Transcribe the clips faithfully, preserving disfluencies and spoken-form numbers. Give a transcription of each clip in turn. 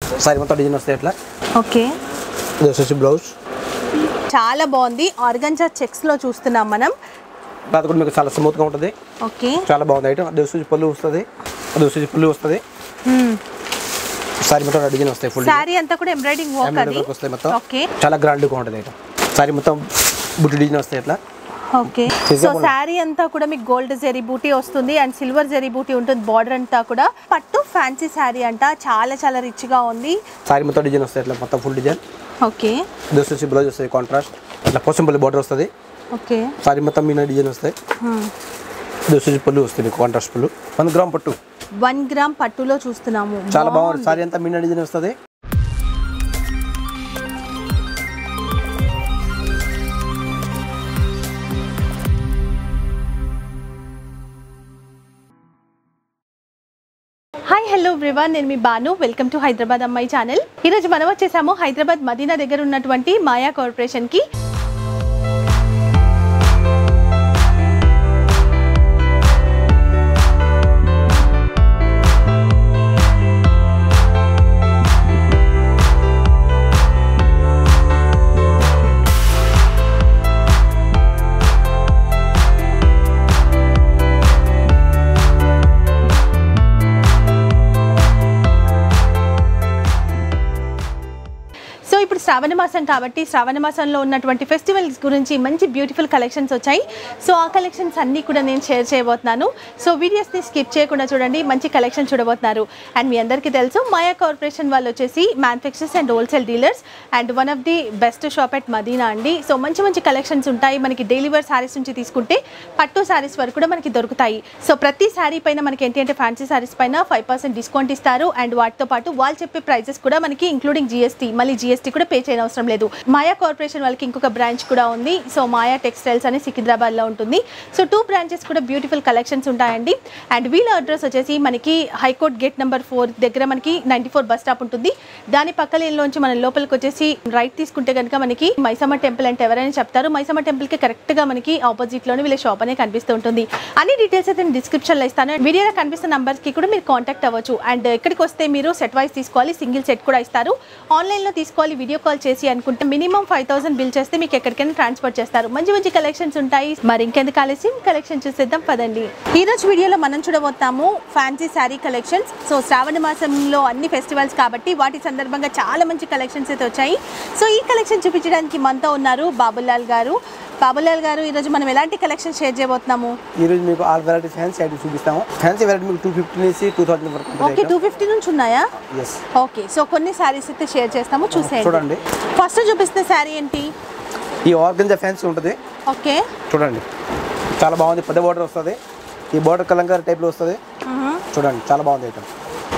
Sorry మొత్తం design వస్తాయి ఇట్లా. ఓకే, ఇది వచ్చేసి బ్లౌజ్. చాలా బాగుంది. ఆర్గంజా చెక్స్ లో చూస్తున్నాం మనం. అది కూడా మీకు చాలా స్మూత్ గా ఉంటుంది. ఓకే, చాలా బాగుంది ఐటమ్. అది వచ్చేసి పళ్ళు వస్తుంది, అది వచ్చేసి పళ్ళు వస్తుంది. సారీ మొత్తం డిజైన్ వస్తాయి. ఫుల్ సారీ అంతా కూడా ఎంబ్రాయిడింగ్ వర్క్ అది వస్తాయి మొత్తం. ఓకే, చాలా గ్రాండ్ గా ఉంటుంది ఐటమ్. సారీ మొత్తం బుట్టి డిజైన్ వస్తాయి ఇట్లా. ఓకే, సో సారీ అంతా కూడా మీకు గోల్డ్ జరీ బూటీ వస్తుంది అండ్ సిల్వర్ జరీ బూటీ ఉంటుంది. బార్డర్ అంతా కూడా పట్టు ఫ్యాన్సీ సారీ అంట. చాలా చాలా రిచ్ గా ఉంది. సారీ మొత్తం డిజైన్ వస్తాయి ఇట్లా మొత్తం ఫుల్ డిజైన్. ఓకే, ఇది వచ్చేసి బ్లౌజ్ వస్తుంది కాంట్రాస్ట్ ఇట్లా పోచంపల్లి బార్డర్ వస్తుంది. ఓకే, సారీ మొత్తం మీనా డిజైన్ వస్తాయి. ఇది వచ్చేసి పళ్ళు వస్తుంది కాంట్రాస్ట్ పళ్ళు. వన్ గ్రామ్ పట్టు, వన్ గ్రామ్ పట్టులో చూస్తున్నాము. చాలా బాగుంది. సారీ అంతా మీనా డిజైన్ వస్తుంది. హాయ్ హలో ఎవ్రీవన్, నేను మీ Bhanu. Welcome to Hyderabad Ammayi channel. ఈరోజు మనం వచ్చేసాము హైదరాబాద్ మదీనా దగ్గర ఉన్నటువంటి మాయా కార్పొరేషన్కి. ఇప్పుడు శ్రావణ మాసం కాబట్టి శ్రావణ మాసంలో ఉన్నటువంటి ఫెస్టివల్స్ గురించి మంచి బ్యూటిఫుల్ కలెక్షన్స్ వచ్చాయి. సో ఆ కలెక్షన్స్ అన్నీ కూడా నేను షేర్ చేయబోతున్నాను. సో వీడియోస్ని స్కిప్ చేయకుండా చూడండి, మంచి కలెక్షన్ చూడబోతున్నారు. అండ్ మీ అందరికీ తెలుసు మాయా కార్పొరేషన్ వాళ్ళు వచ్చేసి manufacturers and wholesale dealers and one of the best shop at Madina అండి. సో మంచి మంచి కలెక్షన్స్ ఉంటాయి. మనకి డైలీ వేర్ శారీస్ నుంచి తీసుకుంటే పట్టు శారీస్ వరకు కూడా మనకి దొరుకుతాయి. సో ప్రతి శారీ పైన మనకి ఏంటి అంటే ఫ్యాన్సీ శారీస్ పైన ఫైవ్ పర్సెంట్ డిస్కౌంట్ ఇస్తారు. అండ్ వాటితో పాటు వాళ్ళు చెప్పే ప్రైజెస్ కూడా మనకి ఇంక్లూడింగ్ జిఎస్టీ, మళ్ళీ జిఎస్టీ కూడా పే చేయని అవసరం లేదు. మాయా కార్పొరేషన్ వాళ్ళకి ఇంకొక బ్రాంచ్ కూడా ఉంది. సో మాయా టెక్స్టైల్స్ అని సికింద్రాబాద్ లో ఉంటుంది. సో టూ బ్రాంచెస్ కూడా బ్యూటిఫుల్ కలెక్షన్స్ ఉంటాయండి. అండ్ వీళ్ళ అడ్రస్ వచ్చేసి మనకి హైకోర్ట్ గేట్ నెంబర్ ఫోర్ దగ్గర మనకి నైన్టీ ఫోర్ బస్ స్టాప్ ఉంటుంది. దాని పక్కలేలోంచి మనం లోపలికి వచ్చేసి రైట్ తీసుకుంటే కనుక మనకి మైసమ్మ టెంపుల్ అంటే ఎవరైనా చెప్తారు. మైసమ్మ టెంపుల్ కి కరెక్ట్ గా మనకి ఆపోజిట్ లోనే వీళ్ళ షాప్ అనేది కనిపిస్తూ ఉంటుంది. అన్ని డీటెయిల్స్ అయితే నేను డిస్క్రిప్షన్ లో ఇస్తాను. వీడియోలో కనిపిస్తున్న నంబర్స్ కి కూడా మీరు కాంటాక్ట్ అవ్వచ్చు. అండ్ ఇక్కడికి వస్తే మీరు సెట్ వైస్ తీసుకోవాలి, సింగిల్ సెట్ కూడా ఇస్తారు. ఆన్లైన్ లో తీసుకోవాలి వీడియో కాల్ చేసి అనుకుంటే మినిమం ఫైవ్ థౌసండ్ బిల్ చేస్తే మీకు ఎక్కడికైనా ట్రాన్స్ఫర్ చేస్తారు. మంచి మంచి కలెక్షన్స్ ఉంటాయి. మరి ఇంకెందుకు ఆలస్యం, కలెక్షన్ చూసేద్దాం పదండి. ఈ రోజు వీడియోలో మనం చూడబోతాము fancy sari collections. So Shravana మాసంలో అన్ని ఫెస్టివల్స్ కాబట్టి వాటి సందర్భంగా చాలా మంచి కలెక్షన్స్ అయితే వచ్చాయి. సో ఈ కలెక్షన్ చూపించడానికి మనతో ఉన్నారు బాబులాల్ గారు. బాబులాల్ గారు, ఈ రోజు మనం ఎలాంటి కలెక్షన్ షేర్ చేయబోతున్నాము? ఈ రోజు మీకు ఆల్ వెరైటీస్ ఫ్యాన్సీ ఐటమ్స్ చూపిస్తాము. ఫ్యాన్సీ వెరైటీ మీకు టూ ఫిఫ్టీ నుంచి టూ థౌసండ్ వరకు ఉంటాయి. ఓకే, టూ ఫిఫ్టీ నుంచి ఉన్నాయా? ఎస్. ఓకే, సో కొన్ని శారీస్ అయితే షేర్ చేస్తాము, చూసేయండి. చూడండి, ఫస్ట్ చూపిస్తే శారీ ఏంటి? ఈ ఆర్గంజా ఫ్యాన్సీ ఉంటుంది. ఓకే, చూడండి చాలా బాగుంది. పెద్ద బార్డర్ వస్తుంది. ఈ బార్డర్ కలంకారీ టైప్లో వస్తుంది. చూడండి చాలా బాగుంది ఐటమ్.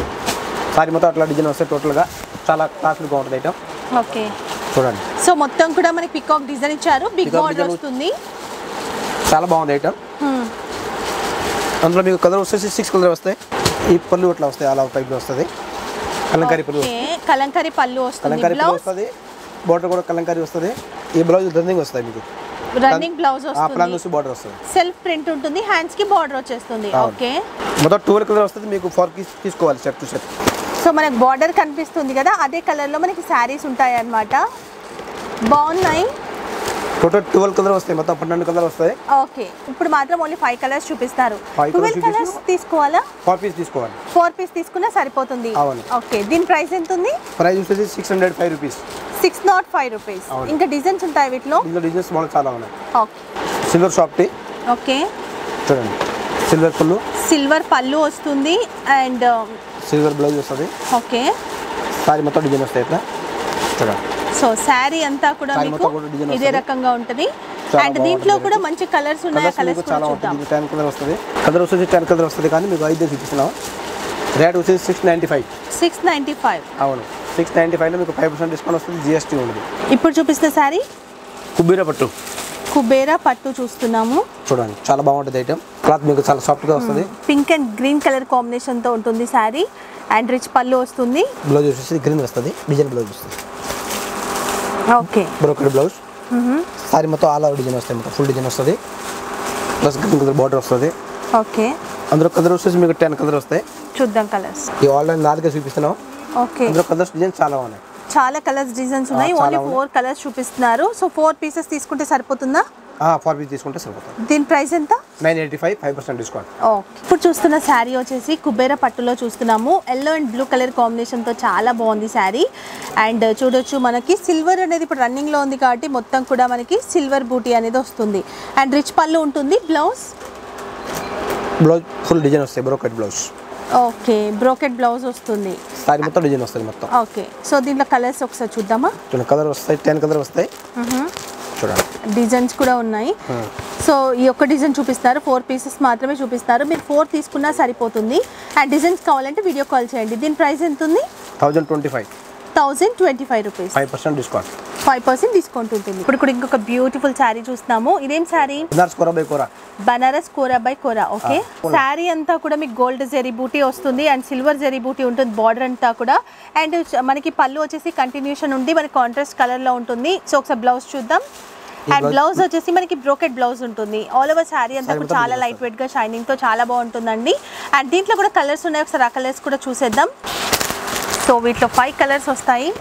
సారీ మొత్తం అట్లా డిజైన్ వస్తాయి. టోటల్గా చాలా క్లాస్గా ఉంటుంది ఐటమ్. ఓకే, చూడండి. సో మొత్తం కూడా మనకి పికాక్ డిజైన్ ఇచ్చారు, బిగ్ బార్డర్ వస్తుంది. చాలా బాగుంది ఐటమ్. అందులో మీకు కలర్ వచ్చేసి సిక్స్ కలర్ వస్తాయి. ఈ పళ్ళు అట్లా వస్తాయి, అలా టైప్లో వస్తుంది. కలంకారీ పళ్ళు, కలంకారీ పళ్ళు వస్తుంది. కలంకారీ పళ్ళు వస్తుంది. బార్డర్ కూడా కలంకారీ వస్తుంది. ఈ బ్లౌజ్ రన్నింగ్ వస్తాయి. మీకు రన్నింగ్ బ్లౌజ్ వస్తుంది. బార్డర్ వస్తుంది. సెల్ఫ్ ప్రింట్ ఉంటుంది. హ్యాండ్స్ కి బార్డర్ వచ్చేస్తుంది. ఓకే, మొత్తం ట్వెల్వ్ కలర్ వస్తుంది. మీకు ఫోర్ పీస్ తీసుకోవాలి సెట్ టు సెట్. సో మనకు బార్డర్ కనిపిస్తుంది కదా, అదే కలర్ లో మనకి శారీస్ ఉంటాయి అన్నమాట. బాగున్నాయి. టోటల్ ట్వెల్వ్ కలర్ వస్తాయి. మొత్తం పన్నెండు కలర్ వస్తాయి. ఓకే, ఇప్పుడు మాత్రం ఓన్లీ ఫైవ్ కలర్స్ చూపిస్తారు. ట్వెల్వ్ కలర్స్ తీసుకోవాలా? ఫోర్ పీస్ తీసుకోవాలి. ఫోర్ పీస్ తీసుకున్నా సరిపోతుంది. ఓకే, దీని ప్రైస్ ఎంత ఉంది? ప్రైస్ వచ్చేసి six hundred five rupees. Six not five rupees. ఇంకా డిజైన్స్ ఉంటాయి వీటిలో? ఇందులో డిజైన్స్ మోడల్ చాలా ఉన్నాయి. ఓకే, సిల్వర్ షాప్ టీ. ఓకే, చూడండి సిల్వర్ పళ్ళు, సిల్వర్ పళ్ళు వస్తుంది అండ్ సిల్వర్ బ్లౌజ్ వస్తుంది. ఓకే, సారీ మొత్తం డిజైన్ వస్తాయి ఇట్లా. చూడండి, సో శారీ అంతా కూడా మీకు ఇదే రకంగా ఉంటది. అండ్ దీంట్లో కూడా మంచి కలర్స్ ఉన్నాయి. కలర్స్ కూడా చూద్దాం. టెన్ కలర్ వస్తుంది. కలర్ వచ్చేసి టెన్ కలర్ వస్తుంది, కానీ మీకు ఐదు చూపిస్తున్నాం. రేట్ వచ్చేసి six ninety five. Six ninety five అవును, సిక్స్ నైంటీ ఫైవ్లో మీకు ఫైవ్ పర్సెంట్ డిస్కౌంట్ వస్తుంది. జిఎస్టీ ఉంది. ఇప్పుడు చూపిస్తున్న శారీ కుబేరా పట్టు. కుబేరా పట్టు చూస్తున్నాము. చూడండి చాలా బాగుంటుంది ఐటమ్. క్లాత్ మీకు చాలా సాఫ్ట్గా వస్తుంది. పింక్ అండ్ గ్రీన్ కలర్ కాంబినేషన్తో ఉంటుంది శారీ. అండ్ రిచ్ పళ్ళు వస్తుంది. బ్లౌజ్ వచ్చేసి గ్రీన్ వస్తుంది. డిజైన్ బ్లౌజ్ వస్తుంది. Okay, brocade blouse. సారీ మొత్తం ఆల్ ఓవర్ డిజైన్ వస్తాయి. మొత్తం ఫుల్ డిజైన్ వస్తుంది. ప్లస్ గ్రీన్ కలర్ బార్డర్ వస్తుంది. ఓకే, అందులో కలర్ వచ్చేసి మీకు టెన్ కలర్ వస్తాయి. చూద్దాం కలర్స్. ఈ ఆన్లైన్ నాలుగే చూపిస్తున్నాం. ఓకే ఇందులో కలర్స్ డిజైన్స్ చాలా ఉన్నాయి, చాలా కలర్స్ డిజైన్స్ ఉన్నాయి. ఓన్లీ ఫోర్ కలర్స్ చూపిస్తున్నారు. సో ఫోర్ పీసెస్ తీసుకుంటే సరిపోతుందా? ఫోర్ పీస్ తీసుకుంటే సరిపోతుంది. దీని ప్రైస్ ఎంత? Nine eighty five five percent discount. Okay, ఇప్పుడు చూస్తున్న శారీ వచ్చేసి కుబేర పట్టులో చూస్తున్నాము. ఎల్లో అండ్ బ్లూ కలర్ కాంబినేషన్తో చాలా బాగుంది శారీ. అండ్ చూడొచ్చు మనకి సిల్వర్ అనేది ఇప్పుడు రన్నింగ్లో ఉంది కాబట్టి మొత్తం కూడా మనకి సిల్వర్ బూటీ అనేది వస్తుంది. అండ్ రిచ్ పళ్ళు ఉంటుంది. బ్లౌజ్ బ్లౌజ్ ఫుల్ డిజైన్ వస్తాయి, brocade blouse. Okay, brocade blouse వస్తుంది. సారీ మొత్తం డిజైన్ వస్తుంది మొత్తం. ఓకే, సో దీంట్లో కలర్స్ ఒకసారి చూద్దామా? కలర్ వస్తాయి, టెన్ కలర్ వస్తాయి. చూడండి డిజైన్స్ కూడా ఉన్నాయి. సో ఈ ఒక్క డిజైన్ చూపిస్తారు, ఫోర్ పీసెస్ మాత్రమే చూపిస్తారు. మీరు ఫోర్ తీసుకున్నా సరిపోతుంది. అండ్ డిజైన్స్ కావాలంటే వీడియో కాల్ చేయండి. దీని ప్రైస్ ఎంత ఉంది? Thousand twenty five thousand twenty five rupees five percent discount. Five percent discount ఉంటుంది. ఇప్పుడు కూడా ఇంకొక బ్యూటిఫుల్ శారీ చూస్తున్నాము. ఇదేం sari? Banaras kora by kora. Banaras kora by kora. Okay, sari అంతా కూడా మీకు గోల్డ్ జరీ బూటీ వస్తుంది అండ్ సిల్వర్ జరీ బూటీ ఉంటుంది బార్డర్ అంతా కూడా. అండ్ మనకి పళ్ళు వచ్చేసి కంటిన్యూషన్ ఉంది, మనకి కాంట్రాస్ట్ కలర్ లో ఉంటుంది. సో ఒకసారి బ్లౌజ్ చూద్దాం. అండ్ బ్లౌజ్ వచ్చేసి మనకి బ్రోకెట్ బ్లౌజ్ ఉంటుంది. ఆల్ ఓవర్ శారీ అంతా కూడా చాలా లైట్ వెయిట్ గా షైనింగ్ తో చాలా బాగుంటుందండి. అండ్ దీంట్లో కూడా కలర్స్ ఉన్నాయి, ఒకసారి ఆ కలర్స్ కూడా చూసేద్దాం. సో వీటిలో ఫైవ్ కలర్స్ వస్తాయి.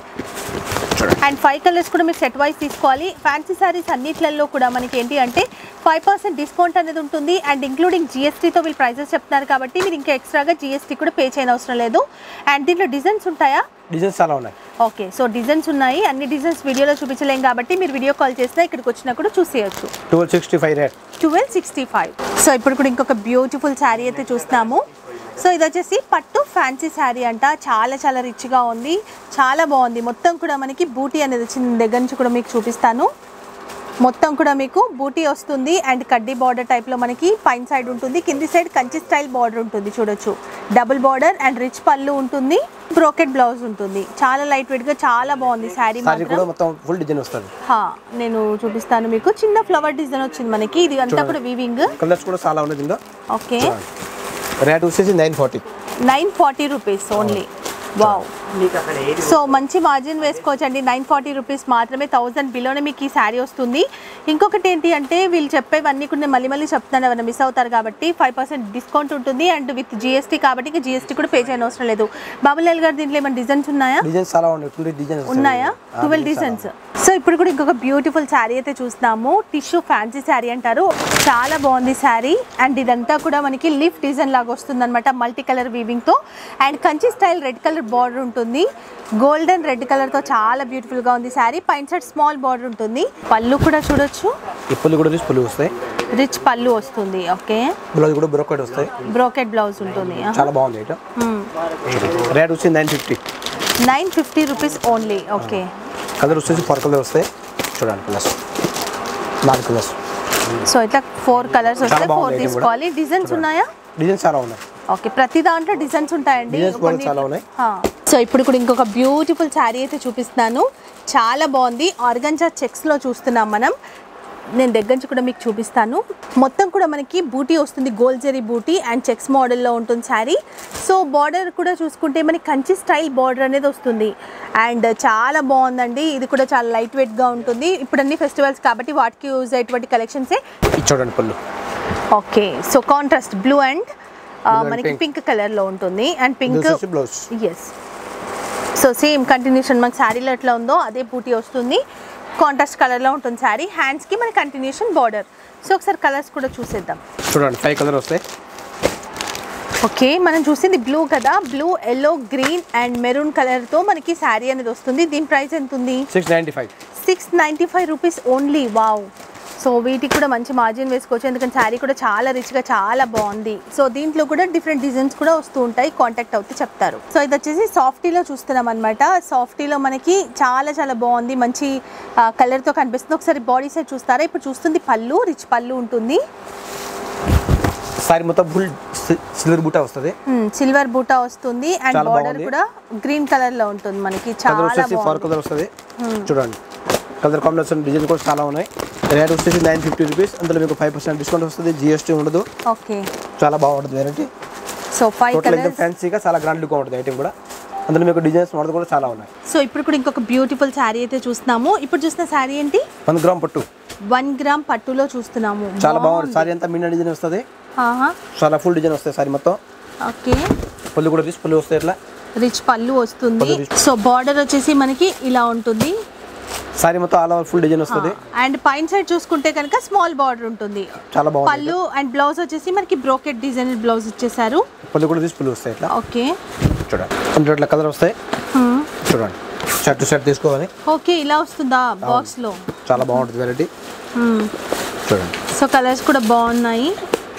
అండ్ ఫైవ్ కలర్స్ కూడా మీరు సెట్ వైజ్ తీసుకోవాలి. ఫ్యాన్సీ శారీస్ అన్నిట్లలో కూడా మనకి ఏంటి అంటే ఫైవ్ పర్సెంట్ డిస్కౌంట్ అనేది ఉంటుంది. అండ్ ఇంక్లూడింగ్ జిఎస్టీతో వీళ్ళు ప్రైజెస్ చెప్తున్నారు కాబట్టి మీరు ఇంకా ఎక్స్ట్రాగా జిఎస్టీ కూడా పే చేయని అవసరం లేదు. అండ్ దీంట్లో డిజైన్స్ ఉంటాయా? డిజైన్స్ చాలా ఉన్నాయి. ఓకే, సో డిజైన్స్ ఉన్నాయి. అన్ని డిజైన్స్ వీడియోలో చూపించలేం కాబట్టి మీరు వీడియో కాల్ చేసినా ఇక్కడికి వచ్చినప్పుడు చూసేయచ్చు. Twelve sixty five rate twelve sixty five. So ఇప్పుడు కూడా ఇంకొక బ్యూటిఫుల్ శారీ అయితే చూస్తాము. సో ఇది వచ్చేసి పట్టు ఫ్యాన్సీ శారీ అంట. చాలా చాలా రిచ్గా ఉంది, చాలా బాగుంది. మొత్తం కూడా మనకి బూటీ అనేది చిన్న దగ్గర నుంచి కూడా మీకు చూపిస్తాను. మొత్తం కూడా మీకు బూటీ వస్తుంది అండ్ కడ్డీ బార్డర్ టైప్లో మనకి పైన సైడ్ ఉంటుంది, కింది సైడ్ కంచి స్టైల్ బార్డర్ ఉంటుంది. చూడొచ్చు, డబుల్ బార్డర్ అండ్ రిచ్ పళ్ళు ఉంటుంది, బ్రోకెట్ బ్లౌజ్ ఉంటుంది. చాలా లైట్ వెయిట్ గా చాలా బాగుంది శారీ. మొత్తం ఫుల్ డిజైన్ వస్తుంది. హా, నేను చూపిస్తాను మీకు. చిన్న ఫ్లవర్ డిజైన్ వచ్చింది మనకి. ఇది అంతా కూడా వీవింగ్. కలర్స్ కూడా చాలా ఉన్నాయి దీంట్లో. ఓకే, రేట్ వచ్చేసి nine forty nine forty rupees only. Wow, so మంచి మార్జిన్ వేసుకోవచ్చండి. నైన్ ఫార్టీ రూపీస్ మాత్రమే, థౌజండ్ బిలోనే మీకు ఈ శారీ వస్తుంది. ఇంకొకటి ఏంటి అంటే వీళ్ళు చెప్పేవన్నీ కూడా నేను మళ్ళీ మళ్ళీ చెప్తాను, ఎవరైనా మిస్ అవుతారు కాబట్టి ఫైవ్ పర్సెంట్ డిస్కౌంట్ ఉంటుంది. అండ్ విత్ జిఎస్టీ కాబట్టి ఇంకా జిఎస్టీ కూడా పే చేయని అవసరం లేదు. బాబులాల్ గారు దీంట్లో ఏమైనా డిజైన్స్ ఉన్నాయా? డిజైన్స్ చాలా ఉన్నాయి. ఉన్నాయా? Twelve designs. సో ఇప్పుడు కూడా ఇంకొక బ్యూటిఫుల్ శారీ అయితే చూస్తున్నాము. టిష్యూ ఫ్యాన్సీ శారీ అంటారు. చాలా బాగుంది శారీ. అండ్ ఇదంతా కూడా మనకి లీఫ్ డిజైన్ లాగా వస్తుంది అనమాట, మల్టీ కలర్ వీవింగ్ తో. And Kanchi style red colour border ఉంటుంది, గోల్డెన్ రెడ్ కలర్ తో చాలా బ్యూటిఫుల్ గా ఉంది శారీ. పైన సైడ్ స్మాల్ బార్డర్ ఉంటుంది. పళ్ళు కూడా చూడొచ్చు, రిచ్ పళ్ళు వస్తుంది. ఓకే, బ్లౌజ్ కూడా బ్రోకెట్ వస్తాయి, బ్రోకెట్ బ్లౌజ్ ఉంటుంది. చాలా బాగుంది. రేట్ వచ్చి nine fifty nine fifty rupees only. Okay, colour వచ్చేసి ఫోర్ కలర్ వస్తాయి. చూడండి, ప్లస్ నాలుగు కలర్స్. సో ఇట్లా ఫోర్ కలర్స్ వస్తాయి, ఫోర్ తీసుకోవాలి. డిజైన్స్ ఉన్నాయా? డిజైన్స్ చాలా ఉన్నాయి. ఓకే, ప్రతి దాంట్లో డిజైన్స్ ఉంటాయండి. చాలా ఉన్నాయి. సో ఇప్పుడు కూడా ఇంకొక బ్యూటిఫుల్ శారీ అయితే చూపిస్తున్నాను. చాలా బాగుంది. ఆర్గంజా చెక్స్ లో చూస్తున్నాం మనం. నేను దగ్గర నుంచి కూడా మీకు చూపిస్తాను. మొత్తం కూడా మనకి బూటీ వస్తుంది, గోల్డ్ జరీ బూటీ అండ్ చెక్స్ మోడల్లో ఉంటుంది శారీ. సో బార్డర్ కూడా చూసుకుంటే మనకి కంచి స్టైల్ బార్డర్ అనేది వస్తుంది. అండ్ చాలా బాగుందండి. ఇది కూడా చాలా లైట్ వెయిట్గా ఉంటుంది. ఇప్పుడు అన్ని ఫెస్టివల్స్ కాబట్టి వాటికి యూజ్ అయ్యేటువంటి కలెక్షన్సే. చూడండి పళ్ళు. Okay, so contrast blue and మనకి పింక్ కలర్లో ఉంటుంది. And pink, yes. So same continuation మనకి శారీలో ఎట్లా ఉందో అదే బూటీ వస్తుంది. కాంట్రాస్ట్ కలర్లో ఉంటుంది శారీ. హ్యాండ్స్కి మనకి కంటిన్యూషన్ బార్డర్. సో ఒకసారి కలర్స్ కూడా చూసేద్దాం. చూడండి, ఫైవ్ కలర్ వస్తాయి. ఓకే, మనం చూసింది బ్లూ కదా. Blue, yellow, green and maroon కలర్తో మనకి శారీ అనేది వస్తుంది. దీని ప్రైస్ ఎంత ఉంది? Six ninety five six ninety five rupees only. Wow. So వీటికి కూడా మంచి మార్జిన్ వేసుకోవచ్చు, ఎందుకంటే శారీ కూడా చాలా రిచ్గా చాలా బాగుంది. సో దీంట్లో కూడా డిఫరెంట్ డిజైన్స్ కూడా వస్తూ ఉంటాయి, కాంటాక్ట్ అవుతే చెప్తారు. సో ఇది వచ్చేసి సాఫ్టీలో చూస్తున్నాం అనమాట. సాఫ్టీలో మనకి చాలా చాలా బాగుంది, మంచి కలర్తో కనిపిస్తుంది. ఒకసారి బాడీ సైడ్ చూస్తారా? ఇప్పుడు చూస్తుంది పళ్ళు, రిచ్ పళ్ళు ఉంటుంది. సారీ మొత్తం ఫుల్ సిల్వర్ బూటా వస్తుంది. సిల్వర్ బూటా వస్తుంది అండ్ బార్డర్ కూడా గ్రీన్ కలర్ లో ఉంటుంది మనకి. చాలా ఫోర్ కలర్ వస్తుంది. చూడండి, కలర్ కాంబినేషన్ డిజైన్ కూడా చాలా ఉన్నాయి. రేట్ వచ్చేసి నైన్ ఫిఫ్టీ రూపీస్. అందులో మీకు ఫైవ్ పర్సెంట్ డిస్కౌంట్ వస్తుంది, జిఎస్టీ ఉండదు. ఓకే, చాలా బాగుంటుంది వెరైటీ. సో ఫైవ్ కలర్స్, ఫ్యాన్సీగా చాలా గ్రాండ్ లుక్ ఉంటుంది ఐటమ్ కూడా. అందులో మీకు డిజైన్స్ మోడల్ కూడా చాలా ఉన్నాయి. సో ఇప్పుడు కూడా ఇంకొక బ్యూటిఫుల్ శారీ అయితే చూస్తున్నాము. ఇప్పుడు చూసిన శారీ ఏంటి? వన్ గ్రామ్ పట్టు. వన్ గ్రామ్ పట్టులో చూస్తున్నాము. చాలా బాగుంది శారీ. అంతా మిన్న డిజైన్ వస్తుంది, చాలా ఫుల్ డిజైన్ వస్తాయి శారీ మొత్తం. ఓకే, పళ్ళు కూడా తీసి పళ్ళు వస్తాయి. ఇట్లా రిచ్ పళ్ళు వస్తుంది. సో బార్డర్ వచ్చేసి మనకి ఇలా ఉంటుంది. సారీ మొత్తం ఆల్ ఓవర్ ఫుల్ డిజైన్ వస్తుంది. అండ్ పైన సైడ్ చూసుకుంటే కనుక స్మాల్ బార్డర్ ఉంటుంది. చాలా బాగుంది. పళ్ళు అండ్ బ్లౌజ్ వచ్చేసి మనకి బ్రోకెట్ డిజైన్ బ్లౌజ్ ఇచ్చేసారు. పళ్ళు కూడా తీసి పళ్ళు వస్తాయి ఇట్లా. ఓకే చూడండి కొన్ని ఇట్లా కలర్ వస్తాయి. చూడండి షర్ట్ షర్ట్ తీసుకోవాలి. ఓకే ఇలా వస్తుందా బాక్స్ లో? చాలా బాగుంటుంది వెరైటీ. చూడండి సో కలర్స్ కూడా బాగున్నాయి.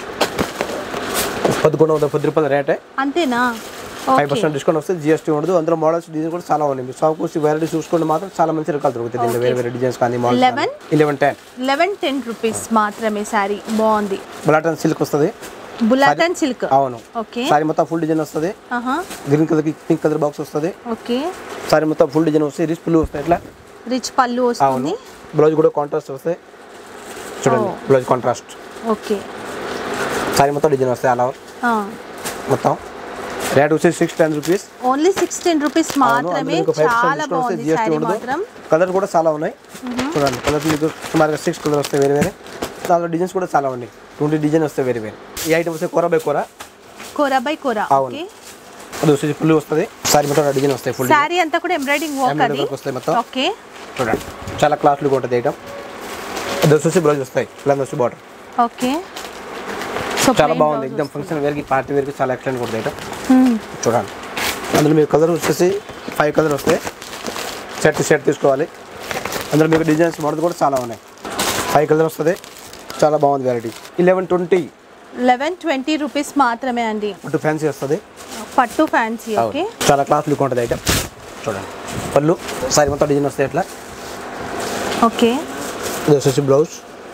పదకొండు వందల పది రూపాయల రేటే. అంతేనా? ఫైవ్ పర్సెంట్ డిస్కౌంట్ వస్తుంది. జిఎస్టీ ఉండదు. అందులో మోడల్స్ డిజైన్ కూడా చాలా ఉన్నాయి. మీరు షాప్ వచ్చి వెరైటీ చూసుకుంటే మాత్రం చాలా మంచి రకాలు దొరుకుతాయి. దీంట్లో వేరే వేరే డిజైన్స్ కానీ models. Eleven eleven ten eleven ten rupees మాత్రమే. సారీ బాగుంది. బులాటన్ సిల్క్ వస్తుంది. బులాటన్ సిల్క్. అవును. ఓకే సారీ మొత్తం ఫుల్ డిజైన్ వస్తుంది. గ్రీన్ కలర్ కి పింక్ కలర్ బాక్స్ వస్తుంది. ఓకే సారీ మొత్తం ఫుల్ డిజైన్ వస్తుంది. రిచ్ పళ్ళు వస్తాయి ఇట్లా. రిచ్ పళ్ళు వస్తుంది. బ్లౌజ్ కూడా కాంట్రాస్ట్ వస్తాయి. చూడండి బ్లౌజ్ కాంట్రాస్ట్. ఓకే సారీ మొత్తం డిజైన్ వస్తాయి అలా మొత్తం. రేట్ వచ్చేసి six ten rupees. Only sixteen rupees మాత్రమే. చాలా బాగుంది సారీ మాత్రం. కలర్ కూడా చాలా ఉన్నాయి. చూడండి కలర్స్ మీకు సుమారుగా సిక్స్ కలర్ వస్తాయి వేరే వేరే. దాంట్లో డిజైన్స్ కూడా చాలా ఉన్నాయి. ట్వంటీ డిజైన్ వస్తాయి వేరే వేరే. ఈ ఐటమ్ వస్తే కూర బై కూర. కూర బై కూర. ఓకే అది వచ్చేసి ఫుల్ వస్తుంది. సారీ మొత్తం డిజైన్ వస్తాయి. ఫుల్ సారీ అంతా కూడా ఎంబ్రాయిడింగ్ వర్క్ అది వస్తాయి మొత్తం. ఓకే చూడండి చాలా క్లాస్ లుక్ ఉంటుంది ఐటమ్. అది వచ్చేసి బ్లౌజ్ వస్తాయి. ప్లస్ వచ్చి బార్డర్. ఓకే చాలా బాగుంది. ఎక్దమ్ ఫంక్షన్ వేర్కి పార్టీ వేర్కి చాలా ఎక్సలెంట్ ఉంటుంది ఐటమ్. చూడండి అందులో మీకు కలర్ వచ్చేసి ఫైవ్ కలర్ వస్తాయి. షర్ట్ షర్ట్ తీసుకోవాలి. అందులో మీకు డిజైన్స్ మోడల్ కూడా చాలా ఉన్నాయి. ఫైవ్ కలర్ వస్తుంది. చాలా బాగుంది variety. Eleven twenty eleven twenty rupees మాత్రమే అండి. పట్టు ఫ్యాన్సీ వస్తుంది. పట్టు ఫ్యాన్సీ. ఓకే చాలా క్లాస్ లుక్ ఉంటుంది ఐటమ్. చూడండి పళ్ళు సారీ మొత్తం డిజైన్ వస్తాయి ఇట్లా. ఓకే ఇది వచ్చేసి బ్లౌజ్.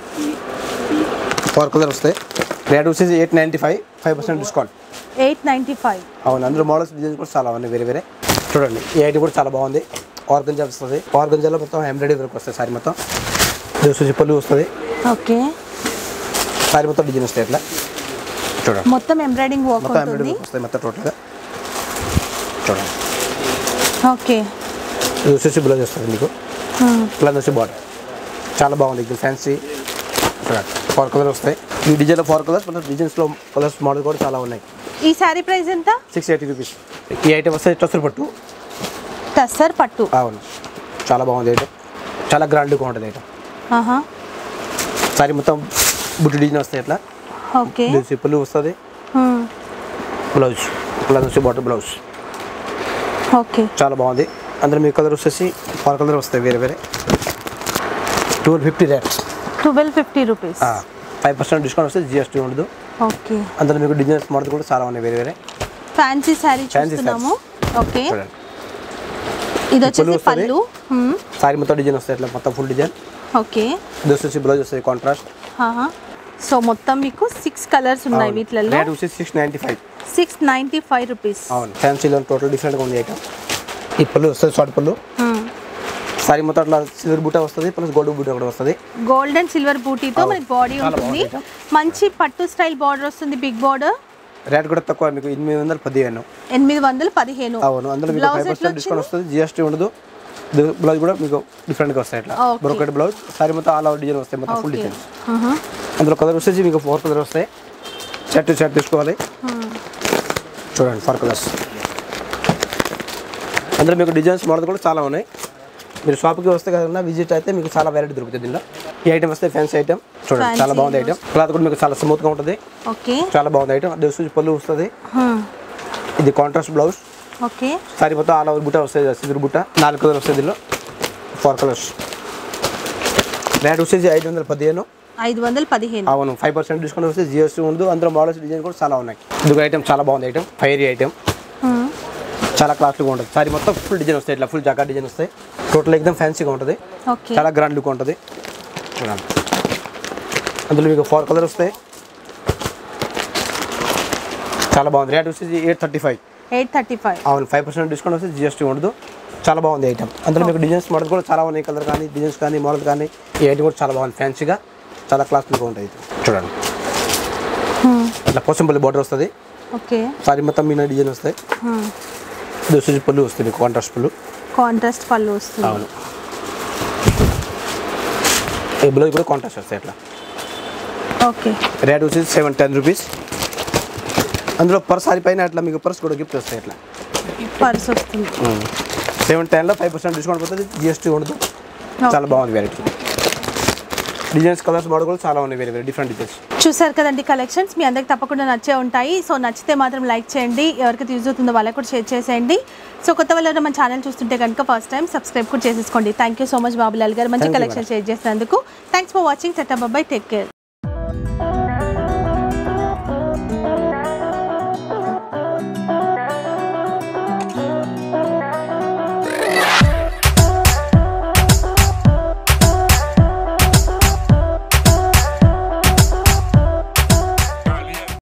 ఫోర్ కలర్ వస్తాయి. రేట్ వచ్చేసి eight ninety five. Five percent discount. Eight ninety five. అవును అందులో మోడల్స్ డిజైన్స్ కూడా చాలా ఉన్నాయి వేరే వేరే. చూడండి ఈ ఐటమ్ కూడా చాలా బాగుంది. ఆర్గంజా వస్తుంది. ఆర్గంజాలో మొత్తం ఎంబ్రాయిడరీ వర్క్ వస్తుంది. సారీ మొత్తం ఇది వచ్చేసి పళ్ళు వస్తుంది. ఓకే సారీ మొత్తం డిజైన్ వస్తాయి ఇట్లా. చూడండి మొత్తం ఎంబ్రాయిడింగ్ వర్క్ మొత్తం ఎంబ్రాయిడరీ వర్క్ వస్తాయి మొత్తం టోటల్గా. చూడండి ఓకే ఇది వచ్చేసి బ్లౌజ్ వస్తుంది మీకు. ప్లస్ వచ్చి బార్డర్. చాలా బాగుంది ఇది ఫ్యాన్సీ. చూడండి ఫోర్ కలర్ వస్తాయి. ఈ డిజైన్లో ఫోర్ కలర్స్ ప్లస్ డిజైన్స్లో కలర్స్ మోడల్ కూడా చాలా ఉన్నాయి. ఈ సారీ ప్రైస్ ఎంత? Six eighty rupees. ఈ ఐటమ్ వస్తే టస్సర్ పట్టు. టస్సర్ పట్టు. అవును చాలా బాగుంది ఐటమ్. చాలా గ్రాండ్గా ఉంటుంది ఐటమ్. సారీ మొత్తం బుట్టి డిజైన్ వస్తాయి ఇట్లా. ఓకే పళ్ళు వస్తుంది. బ్లౌజ్ ప్లస్ వచ్చి బాటర్ బ్లౌజ్. ఓకే చాలా బాగుంది. అందులో మీ కలర్ వచ్చేసి ఫోర్ కలర్ వస్తాయి వేరే వేరే. Twelve fifty rate. Twelve fifty rupees. Five percent discount వస్తే జిఎస్టీ ఉండదు. ఓకే అందులో మీకు డిజైన్స్ మోడల్ కూడా చాలా ఉన్నాయి వేరే వేరే. ఫ్యాన్సీ సారీ చూస్తున్నాము. ఓకే ఇది వచ్చేసి పళ్ళు. సారీ మొత్తం డిజైన్ వస్తాయి ఇట్లా మొత్తం ఫుల్ డిజైన్. ఓకే ఇది వచ్చేసి బ్లౌజ్ వస్తాయి కాంట్రాస్ట్. సో మొత్తం మీకు సిక్స్ కలర్స్ ఉన్నాయి వీటిలో. రేట్ వచ్చేసి six ninety five. Six ninety five rupees. అవును ఫ్యాన్సీలో టోటల్ డిఫరెంట్గా ఉంది ఐటమ్. ఈ పళ్ళు వస్తుంది షార్ట్ పళ్ళు. సారీ మొత్తం అట్లా సిల్వర్ బూటా వస్తుంది ప్లస్ గోల్డ్ బూటా కూడా వస్తుంది. గోల్డ్ అండ్ సిల్వర్ బూటీతో మనకి బాడీ ఉంటుంది. మంచి పట్టు స్టైల్ బార్డర్ వస్తుంది. Big border. రేట్ కూడా తక్కువ మీకు ఎనిమిది వందల పదిహేను. ఎనిమిది వందల పదిహేను. అవును అందులో మీకు ఫైవ్ పర్సెంట్ డిస్కౌంట్ వస్తుంది. జిఎస్టీ ఉండదు. బ్లౌజ్ కూడా మీకు డిఫరెంట్గా వస్తాయి ఇట్లా. Brocade blouse. సారీ మొత్తం ఆల్ ఓవర్ డిజైన్ వస్తాయి మొత్తం ఫుల్ డిజైన్. అందులో కలర్ వచ్చేసి మీకు ఫోర్ కలర్ వస్తాయి. షర్ట్ షర్ట్ తీసుకోవాలి. చూడండి ఫోర్ కలర్స్. అందులో మీకు డిజైన్స్ మోడల్ కూడా చాలా ఉన్నాయి. మీరు షాప్కి వస్తే కన్నా విజిట్ అయితే మీకు చాలా వెరైటీ దొరుకుతుంది దీనిలో. ఈ ఐటమ్ వస్తే ఫ్యాన్సీ ఐటమ్. చూడండి చాలా బాగుంది ఐటమ్. క్లాత్ కూడా మీకు చాలా స్మూత్గా ఉంటుంది. ఓకే చాలా బాగుంది ఐటమ్. అది పళ్ళు వస్తుంది. ఇది కాంట్రాస్ట్ బ్లౌజ్. ఓకే సారీ మొత్తం ఆల్ ఓవర్ బుట్ట వస్తుంది. సిల్వర్ బుట్ట. నాలుగు కలర్ వస్తుంది దీనిలో. Four colours. రేట్ వచ్చేసి ఐదు వందల పదిహేను. ఐదు వందల పదిహేను. అవును ఫైవ్ పర్సెంట్ డిస్కౌంట్ వస్తే జిఎస్టీ ఉండదు. అందులో మోడల్స్ డిజైన్ కూడా చాలా ఉన్నాయి. ఇది ఐటమ్ చాలా బాగుంది ఐటమ్. Fiery item. చాలా క్లాస్గా ఉంటుంది. సారీ మొత్తం ఫుల్ డిజైన్ వస్తాయి ఇట్లా. ఫుల్ జాకా డిజైన్ వస్తాయి. టోటల్ ఎక్దమ్ ఫ్యాన్సీగా ఉంటుంది. చాలా గ్రాండ్ లుక్ ఉంటుంది. చూడండి అందులో మీకు ఫోర్ కలర్ వస్తాయి. చాలా బాగుంది. రేట్ వచ్చేసి eight thirty five. Eight thirty five. అవును ఫైవ్ పర్సెంట్ డిస్కౌంట్ వస్తే జిఎస్టీ ఉండదు. చాలా బాగుంది ఐటమ్. అందులో మీకు డిజైన్స్ మోడల్ కూడా చాలా ఉన్నాయి. కలర్ కానీ డిజైన్స్ కానీ మోడల్ కానీ ఈ ఐటమ్ కూడా చాలా బాగుంది. ఫ్యాన్సీగా చాలా క్లాస్ లుక్ ఉంటుంది. చూడండి అట్లా పోసంపల్లి బార్డర్ వస్తుంది. ఓకే సారీ మొత్తం మీనా డిజైన్ వస్తాయి. ఇది వచ్చేసి పళ్ళు వస్తుంది కాంట్రాస్ట్ పళ్ళు. కాంట్రాస్ట్ పళ్ళు వస్తుంది. అవును ఈ బ్లౌజ్ కూడా కాంట్రాస్ట్ వస్తాయి అట్లా. ఓకే రేట్ వచ్చేసి సెవెన్ టెన్ రూపీస్. అందులో పర్ సారీ పైన అట్లా మీకు పర్స్ కూడా గిఫ్ట్ వస్తాయి అట్లా. పర్స్ వస్తుంది. సెవెన్ టెన్లో ఫైవ్ పర్సెంట్ డిస్కౌంట్ పోతుంది, జిఎస్టీ ఉండదు. చాలా బాగుంది వెరైటీ. డిజైన్స్ కలర్స్ మోడల్ కూడా చాలా ఉన్నాయి, వేరే వేరే డిఫరెంట్ డిజైన్స్. చూసారు కదండి కలెక్షన్స్, మీ అందరికి తప్పకుండా నచ్చే ఉంటాయి. సో నచ్చితే మాత్రం లైక్ చేయండి, ఎవరికైతే యూజ్ అవుతుందో వాళ్ళకి కూడా షేర్ చేసేయండి. సో కొత్త వాళ్ళు మన ఛానల్ చూస్తుంటే కనుక ఫస్ట్ టైం సబ్స్క్రైబ్ కూడా చేసేసుకోండి. Thank you so much Babulal గారు, మంచి కలెక్షన్ షేర్ చేసినందుకు. Thanks for watching. Tata bye, take care.